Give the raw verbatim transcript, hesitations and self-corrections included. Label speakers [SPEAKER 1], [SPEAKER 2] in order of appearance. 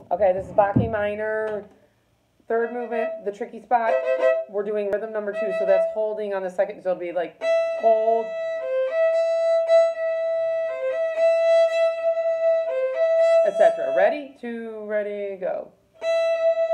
[SPEAKER 1] Okay, this is Bach A minor, third movement, the tricky spot. We're doing rhythm number two, so that's holding on the second, so it'll be like hold, et cetera. Ready? Two, ready, go.